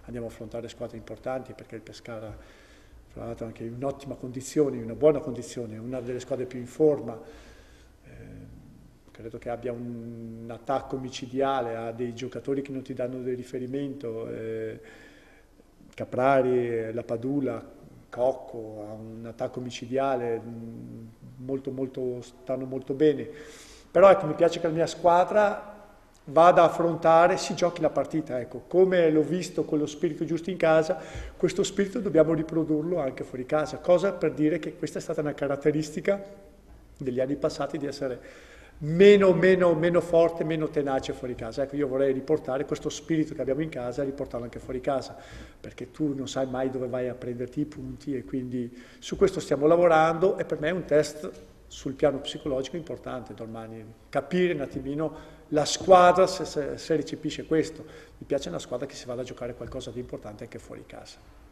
andiamo a affrontare squadre importanti, perché il Pescara, fra l'altro, anche in un'ottima condizione, in una buona condizione, una delle squadre più in forma. Credo che abbia un attacco micidiale, ha dei giocatori che non ti danno del riferimento, Caprari, La Padula, Cocco, ha un attacco micidiale, stanno molto bene. Però ecco, mi piace che la mia squadra vada a affrontare, si giochi la partita, ecco, come l'ho visto con lo spirito giusto in casa, questo spirito dobbiamo riprodurlo anche fuori casa, cosa per dire che questa è stata una caratteristica degli anni passati di essere meno forte, meno tenace fuori casa. Ecco, io vorrei riportare questo spirito che abbiamo in casa e riportarlo anche fuori casa, perché tu non sai mai dove vai a prenderti i punti, e quindi su questo stiamo lavorando, e per me è un test sul piano psicologico importante domani, capire un attimino la squadra se recepisce questo. Mi piace una squadra che si vada a giocare qualcosa di importante anche fuori casa.